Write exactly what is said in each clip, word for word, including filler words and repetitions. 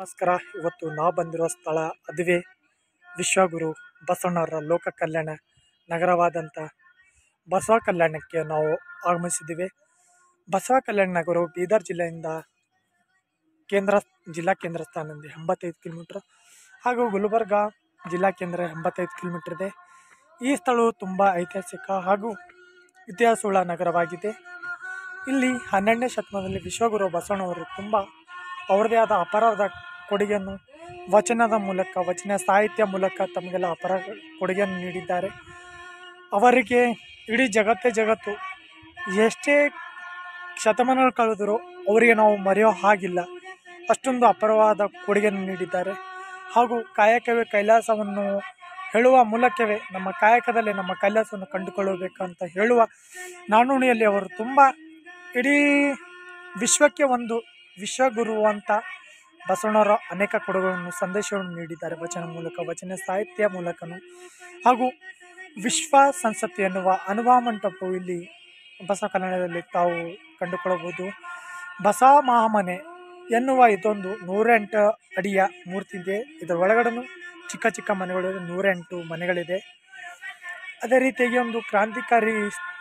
ನಮಸ್ಕಾರ. ಇವತ್ತು ನಾವು ಬಂದಿರೋ ಸ್ಥಳ ಅದುವೇ ವಿಶ್ವಗುರು ಬಸವಣ್ಣವರ ಲೋಕ ಕಲ್ಯಾಣ ನಗರವಾದಂಥ ಬಸವ ಕಲ್ಯಾಣಕ್ಕೆ ನಾವು ಆಗಮಿಸಿದ್ದೀವಿ. ಬಸವ ಕಲ್ಯಾಣ ನಗರವು ಬೀದರ್ ಜಿಲ್ಲೆಯಿಂದ ಕೇಂದ್ರ ಜಿಲ್ಲಾ ಕೇಂದ್ರ ಸ್ಥಾನದಿಂದ ಎಂಬತ್ತೈದು ಕಿಲೋಮೀಟ್ರ್ ಹಾಗೂ ಗುಲ್ಬರ್ಗ ಜಿಲ್ಲಾ ಕೇಂದ್ರ ಎಂಬತ್ತೈದು ಕಿಲೋಮೀಟ್ರ್ ಇದೆ. ಈ ಸ್ಥಳವು ತುಂಬ ಐತಿಹಾಸಿಕ ಹಾಗೂ ಇತಿಹಾಸವುಳ್ಳ ನಗರವಾಗಿದೆ. ಇಲ್ಲಿ ಹನ್ನೆರಡನೇ ಶತಮಾನದಲ್ಲಿ ವಿಶ್ವಗುರು ಬಸವಣ್ಣವರು ತುಂಬ ಅವರದೇ ಆದ ಅಪಾರದ ಕೊಡುಗೆಯನ್ನು ವಚನದ ಮೂಲಕ ವಚನ ಸಾಹಿತ್ಯ ಮೂಲಕ ತಮಗೆಲ್ಲ ಅಪಾರ ಕೊಡುಗೆಯನ್ನು ನೀಡಿದ್ದಾರೆ. ಅವರಿಗೆ ಇಡೀ ಜಗತ್ತೇ ಜಗತ್ತು ಎಷ್ಟೇ ಶತಮಾನಗಳು ಕಳೆದರೂ ಅವರಿಗೆ ನಾವು ಮರೆಯೋ ಹಾಗಿಲ್ಲ, ಅಷ್ಟೊಂದು ಅಪಾರವಾದ ಕೊಡುಗೆಯನ್ನು ನೀಡಿದ್ದಾರೆ. ಹಾಗೂ ಕಾಯಕವೇ ಕೈಲಾಸವನ್ನು ಹೇಳುವ ಮೂಲಕವೇ ನಮ್ಮ ಕಾಯಕದಲ್ಲಿ ನಮ್ಮ ಕೈಲಾಸವನ್ನು ಕಂಡುಕೊಳ್ಳಬೇಕಂತ ಹೇಳುವ ನಾನುಡಿಯಲ್ಲಿ ಅವರು ತುಂಬ ಇಡೀ ವಿಶ್ವಕ್ಕೆ ಒಂದು ವಿಶ್ವಗುರು ಅಂತ ಬಸವಣ್ಣವರ ಅನೇಕ ಕೊಡುಗೆಗಳನ್ನು ಸಂದೇಶವನ್ನು ನೀಡಿದ್ದಾರೆ. ವಚನ ಮೂಲಕ ವಚನ ಸಾಹಿತ್ಯ ಮೂಲಕನೂ ಹಾಗೂ ವಿಶ್ವ ಸಂಸತ್ತು ಎನ್ನುವ ಅನುಭವ ಮಂಟಪವು ಇಲ್ಲಿ ಬಸವ ಕಲ್ಯಾಣದಲ್ಲಿ ತಾವು ಕಂಡುಕೊಳ್ಳಬಹುದು. ಬಸವ ಮಹಾಮನೆ ಎನ್ನುವ ಇದೊಂದು ನೂರೆಂಟು ಅಡಿಯ ಮೂರ್ತಿ ಇದೆ. ಇದರ ಒಳಗಡೆನೂ ಚಿಕ್ಕ ಚಿಕ್ಕ ಮನೆಗಳು ನೂರೆಂಟು ಮನೆಗಳಿದೆ. ಅದೇ ರೀತಿಯಾಗಿ ಒಂದು ಕ್ರಾಂತಿಕಾರಿ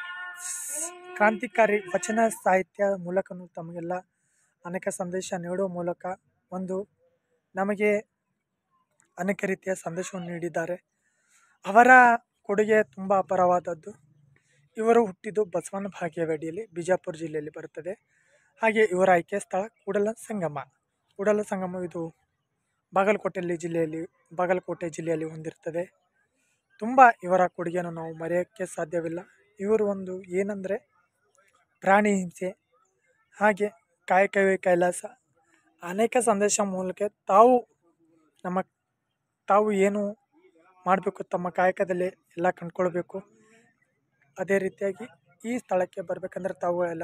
ಕ್ರಾಂತಿಕಾರಿ ವಚನ ಸಾಹಿತ್ಯ ಮೂಲಕನೂ ತಮಗೆಲ್ಲ ಅನೇಕ ಸಂದೇಶ ನೀಡುವ ಮೂಲಕ ಒಂದು ನಮಗೆ ಅನೇಕ ರೀತಿಯ ಸಂದೇಶವನ್ನು ನೀಡಿದ್ದಾರೆ. ಅವರ ಕೊಡುಗೆ ತುಂಬ ಅಪಾರವಾದದ್ದು. ಇವರು ಹುಟ್ಟಿದ್ದು ಬಸವನ ಭಾಗ್ಯವಾಡಿಯಲ್ಲಿ ಬಿಜಾಪುರ ಜಿಲ್ಲೆಯಲ್ಲಿ ಬರುತ್ತದೆ. ಹಾಗೆ ಇವರ ಆಯ್ಕೆಯ ಸ್ಥಳ ಕೂಡಲ ಸಂಗಮ. ಕೂಡಲ ಸಂಗಮ ಇದು ಬಾಗಲಕೋಟೆಯಲ್ಲಿ ಜಿಲ್ಲೆಯಲ್ಲಿ ಬಾಗಲಕೋಟೆ ಜಿಲ್ಲೆಯಲ್ಲಿ ಹೊಂದಿರ್ತದೆ. ತುಂಬ ಇವರ ಕೊಡುಗೆಯನ್ನು ನಾವು ಮರೆಯೋಕ್ಕೆ ಸಾಧ್ಯವಿಲ್ಲ. ಇವರು ಒಂದು ಏನಂದರೆ ಪ್ರಾಣಿ ಹಿಂಸೆ ಹಾಗೆ ಕಾಯಕವೇ ಕೈಲಾಸ ಅನೇಕ ಸಂದೇಶ ಮೂಲಕ ತಾವು ನಮ್ಮ ತಾವು ಏನು ಮಾಡಬೇಕು ತಮ್ಮ ಕಾಯಕದಲ್ಲಿ ಎಲ್ಲ ಕಂಡುಕೊಳ್ಬೇಕು. ಅದೇ ರೀತಿಯಾಗಿ ಈ ಸ್ಥಳಕ್ಕೆ ಬರಬೇಕಂದ್ರೆ ತಾವು ಎಲ್ಲ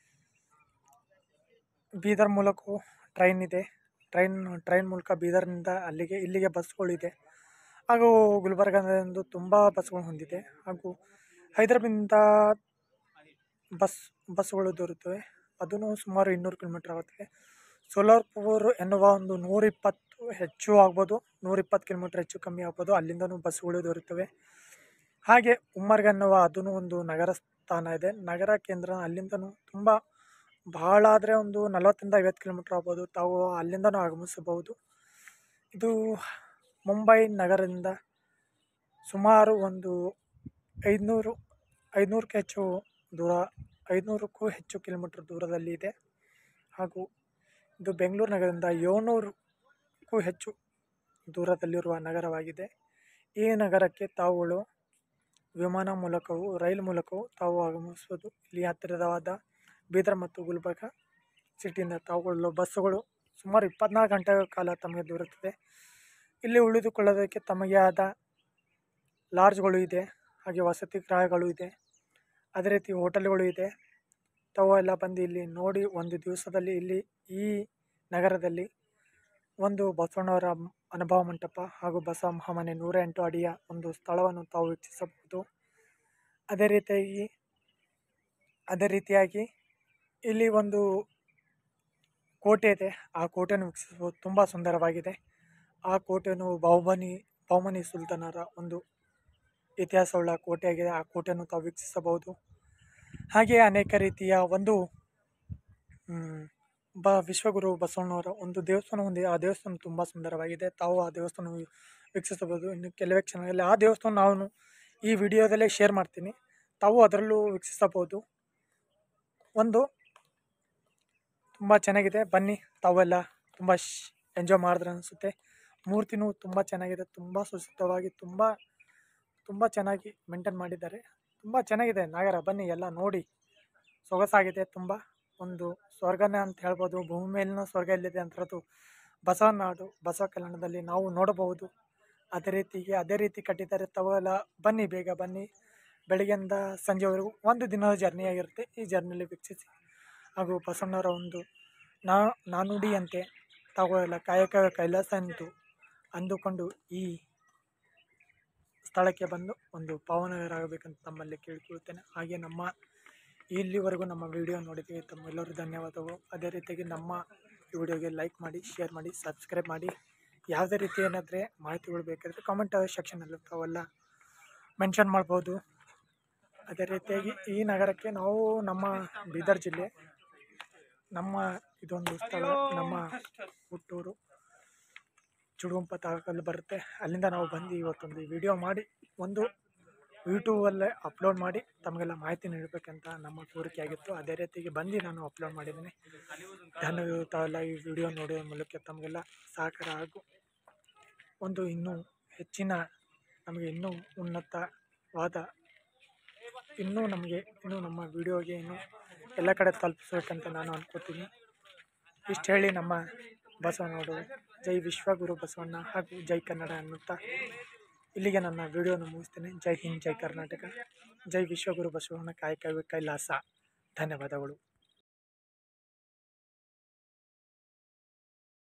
ಬೀದರ್ ಮೂಲಕವೂ ಟ್ರೈನ್ ಇದೆ. ಟ್ರೈನ್ ಟ್ರೈನ್ ಮೂಲಕ ಬೀದರ್ನಿಂದ ಅಲ್ಲಿಗೆ ಇಲ್ಲಿಗೆ ಬಸ್ಗಳಿದೆ. ಹಾಗೂ ಗುಲ್ಬರ್ಗದಿಂದ ತುಂಬ ಬಸ್ಗಳು ಹೊಂದಿದೆ. ಹಾಗೂ ಹೈದರಾಬಾದಿಂದ ಬಸ್ ಬಸ್ಗಳು ದೊರೆಯುತ್ತವೆ. ಅದೂ ಸುಮಾರು ಇನ್ನೂರು ಕಿಲೋಮೀಟ್ರ್ ಆಗುತ್ತದೆ. ಸೋಲಾಪುರ ಎನ್ನುವ ಒಂದು ನೂರಿಪ್ಪತ್ತು ಹೆಚ್ಚು ಆಗ್ಬೋದು, ನೂರಿಪ್ಪತ್ತು ಕಿಲೋಮೀಟ್ರ್ ಹೆಚ್ಚು ಕಮ್ಮಿ ಆಗ್ಬೋದು. ಅಲ್ಲಿಂದನೂ ಬಸ್ಗಳು ದೊರೆಯುತ್ತವೆ. ಹಾಗೆ ಉಮ್ಮರ್ಗ ಎನ್ನುವ ಅದೂ ಒಂದು ನಗರ ಸ್ಥಾನ ಇದೆ, ನಗರ ಕೇಂದ್ರ. ಅಲ್ಲಿಂದನೂ ತುಂಬ ಭಾಳ ಆದರೆ ಒಂದು ನಲವತ್ತರಿಂದ ಐವತ್ತು ಕಿಲೋಮೀಟ್ರ್ ಆಗ್ಬೋದು. ತಾವು ಅಲ್ಲಿಂದನೂ ಆಗಮಿಸಬಹುದು. ಇದು ಮುಂಬೈ ನಗರದಿಂದ ಸುಮಾರು ಒಂದು ಐದುನೂರು ಐದುನೂರಕ್ಕೂ ಹೆಚ್ಚು ದೂರ ಐದುನೂರಕ್ಕೂ ಹೆಚ್ಚು ಕಿಲೋಮೀಟ್ರ್ ದೂರದಲ್ಲಿ ಇದೆ. ಹಾಗೂ ಇದು ಬೆಂಗಳೂರು ನಗರದಿಂದ ಏಳ್ನೂರಕ್ಕೂ ಹೆಚ್ಚು ದೂರದಲ್ಲಿರುವ ನಗರವಾಗಿದೆ. ಈ ನಗರಕ್ಕೆ ತಾವುಗಳು ವಿಮಾನ ಮೂಲಕವೂ ರೈಲು ಮೂಲಕವೂ ತಾವು ಆಗಮಿಸ್ಬೋದು. ಇಲ್ಲಿ ಹತ್ತಿರವಾದ ಬೀದರ್ ಮತ್ತು ಗುಲ್ಬರ್ಗ ಸಿಟಿಯಿಂದ ತಾವುಗಳು ಬಸ್ಸುಗಳು ಸುಮಾರು ಇಪ್ಪತ್ನಾಲ್ಕು ಗಂಟೆಗಳ ಕಾಲ ತಮಗೆ ದೊರೆಯುತ್ತದೆ. ಇಲ್ಲಿ ಉಳಿದುಕೊಳ್ಳೋದಕ್ಕೆ ತಮಗೆ ಆದ ಲಾಡ್ಜ್ಗಳು ಇದೆ, ಹಾಗೆ ವಸತಿ ಗೃಹಗಳು ಇದೆ, ಅದೇ ರೀತಿ ಹೋಟೆಲ್ಗಳು ಇದೆ. ತಾವು ಎಲ್ಲ ಬಂದು ಇಲ್ಲಿ ನೋಡಿ ಒಂದು ದಿವಸದಲ್ಲಿ ಇಲ್ಲಿ ಈ ನಗರದಲ್ಲಿ ಒಂದು ಬಸವಣ್ಣವರ ಅನುಭವ ಮಂಟಪ ಹಾಗೂ ಬಸವ ಮಹಾಮನೆ ನೂರ ಎಂಟು ಅಡಿಯ ಒಂದು ಸ್ಥಳವನ್ನು ತಾವು ವೀಕ್ಷಿಸಬಹುದು. ಅದೇ ರೀತಿಯಾಗಿ ಅದೇ ರೀತಿಯಾಗಿ ಇಲ್ಲಿ ಒಂದು ಕೋಟೆ ಇದೆ. ಆ ಕೋಟೆಯನ್ನು ವೀಕ್ಷಿಸಬಹುದು. ತುಂಬ ಸುಂದರವಾಗಿದೆ. ಆ ಕೋಟೆಯನ್ನು ಬಹುಮನಿ ಬಹುಮನಿ ಸುಲ್ತಾನರ ಒಂದು ಇತಿಹಾಸವುಳ್ಳ ಕೋಟೆಯಾಗಿದೆ. ಆ ಕೋಟೆಯನ್ನು ತಾವು ವೀಕ್ಷಿಸಬಹುದು. ಹಾಗೆ ಅನೇಕ ರೀತಿಯ ಒಂದು ಬ ವಿಶ್ವಗುರು ಬಸವಣ್ಣವರ ಒಂದು ದೇವಸ್ಥಾನ ಹೊಂದಿದೆ. ಆ ದೇವಸ್ಥಾನ ತುಂಬ ಸುಂದರವಾಗಿದೆ. ತಾವು ಆ ದೇವಸ್ಥಾನ ವೀಕ್ಷಿಸಬಹುದು. ಇನ್ನು ಕೆಲವೇ ಕ್ಷಣಗಳಲ್ಲಿ ಆ ದೇವಸ್ಥಾನ ನಾನು ಈ ವಿಡಿಯೋದಲ್ಲೇ ಶೇರ್ ಮಾಡ್ತೀನಿ, ತಾವು ಅದರಲ್ಲೂ ವೀಕ್ಷಿಸಬಹುದು. ಒಂದು ತುಂಬ ಚೆನ್ನಾಗಿದೆ. ಬನ್ನಿ, ತಾವೆಲ್ಲ ತುಂಬ ಎಂಜಾಯ್ ಮಾಡಿದ್ರೆ ಅನಿಸುತ್ತೆ. ಮೂರ್ತಿನೂ ತುಂಬ ಚೆನ್ನಾಗಿದೆ. ತುಂಬ ಸುಸಜ್ಜಿತವಾಗಿ ತುಂಬ ತುಂಬ ಚೆನ್ನಾಗಿ ಮೇಂಟೈನ್ ಮಾಡಿದ್ದಾರೆ. ತುಂಬ ಚೆನ್ನಾಗಿದೆ ನಗರ. ಬನ್ನಿ ಎಲ್ಲ ನೋಡಿ, ಸೊಗಸಾಗಿದೆ. ತುಂಬ ಒಂದು ಸ್ವರ್ಗನೇ ಅಂತ ಹೇಳ್ಬೋದು. ಭೂಮಿ ಮೇಲಿನ ಸ್ವರ್ಗ ಎಲ್ಲಿದೆ ಅಂಥದ್ದು ಬಸವ ನಾಡು ಬಸವ ಕಲ್ಯಾಣದಲ್ಲಿ ನಾವು ನೋಡಬಹುದು. ಅದೇ ರೀತಿಗೆ ಅದೇ ರೀತಿ ಕಟ್ಟಿದ್ದಾರೆ. ತಾವೆಲ್ಲ ಬನ್ನಿ, ಬೇಗ ಬನ್ನಿ. ಬೆಳಗ್ಗೆಯಿಂದ ಸಂಜೆವರೆಗೂ ಒಂದು ದಿನದ ಜರ್ನಿ ಆಗಿರುತ್ತೆ. ಈ ಜರ್ನಿಯಲ್ಲಿ ವೀಕ್ಷಿಸಿ ಹಾಗೂ ಬಸವಣ್ಣವರ ಒಂದು ನಾ ನಾನುಡಿಯಂತೆ ತಾವೆಲ್ಲ ಕಾಯಕ ಕೈಲಾಸ ಎಂದು ಅಂದುಕೊಂಡು ಈ ಸ್ಥಳಕ್ಕೆ ಬಂದು ಒಂದು ಪಾವನರಾಗಬೇಕಂತ ತಮ್ಮಲ್ಲಿ ಕೇಳಿಕೊಳ್ಳುತ್ತೇನೆ. ಹಾಗೆ ನಮ್ಮ ಇಲ್ಲಿವರೆಗೂ ನಮ್ಮ ವಿಡಿಯೋ ನೋಡಿದ್ದೀವಿ ತಮ್ಮೆಲ್ಲರೂ ಧನ್ಯವಾದಗಳು. ಅದೇ ರೀತಿಯಾಗಿ ನಮ್ಮ ಈ ವಿಡಿಯೋಗೆ ಲೈಕ್ ಮಾಡಿ, ಶೇರ್ ಮಾಡಿ, ಸಬ್ಸ್ಕ್ರೈಬ್ ಮಾಡಿ. ಯಾವುದೇ ರೀತಿ ಏನಾದರೆ ಮಾಹಿತಿಗಳು ಬೇಕಾದರೆ ಕಾಮೆಂಟ್ ಸೆಕ್ಷನಲ್ಲಿ ಅವೆಲ್ಲ ಮೆನ್ಷನ್ ಮಾಡ್ಬೋದು. ಅದೇ ರೀತಿಯಾಗಿ ಈ ನಗರಕ್ಕೆ ನಾವು ನಮ್ಮ ಬೀದರ್ ಜಿಲ್ಲೆ, ನಮ್ಮ ಇದೊಂದು ಸ್ಥಳ, ನಮ್ಮ ಹುಟ್ಟೂರು ಚುಡುಗುಂಪ ತಾಲೂಕಲ್ಲಿ ಬರುತ್ತೆ. ಅಲ್ಲಿಂದ ನಾವು ಬಂದು ಇವತ್ತೊಂದು ವಿಡಿಯೋ ಮಾಡಿ ಒಂದು ಯೂಟ್ಯೂಬಲ್ಲೇ ಅಪ್ಲೋಡ್ ಮಾಡಿ ತಮಗೆಲ್ಲ ಮಾಹಿತಿ ನೀಡಬೇಕಂತ ನಮ್ಮ ಕೋರಿಕೆ ಆಗಿತ್ತು. ಅದೇ ರೀತಿಗೆ ಬಂದು ನಾನು ಅಪ್ಲೋಡ್ ಮಾಡಿದ್ದೀನಿ. ಧನ್ಯವಾದ. ಈ ವಿಡಿಯೋ ನೋಡುವ ಮೂಲಕ ತಮಗೆಲ್ಲ ಸಹಕಾರ ಹಾಗೂ ಒಂದು ಇನ್ನೂ ಹೆಚ್ಚಿನ ನಮಗೆ ಇನ್ನೂ ಉನ್ನತವಾದ ಇನ್ನೂ ನಮಗೆ ಇನ್ನೂ ನಮ್ಮ ವಿಡಿಯೋಗೆ ಇನ್ನೂ ಎಲ್ಲ ಕಡೆ ತಲುಪಿಸ್ಬೇಕಂತ ನಾನು ಅನ್ಕೋತೀನಿ. ಇಷ್ಟು ಹೇಳಿ ನಮ್ಮ ಬಸವನಗೌಡರು ಜೈ ವಿಶ್ವಗುರು ಬಸವಣ್ಣ ಹಾಗೂ ಜೈ ಕನ್ನಡ ಅನ್ನುತ್ತಾ ಇಲ್ಲಿಗೆ ನನ್ನ ವಿಡಿಯೋನ ಮುಗಿಸ್ತೇನೆ. ಜೈ ಹಿಂದ್, ಜೈ ಕರ್ನಾಟಕ, ಜೈ ವಿಶ್ವಗುರು ಬಸವಣ್ಣ, ಕಾಯಕವೇ ಕೈಲಾಸ. ಧನ್ಯವಾದಗಳು.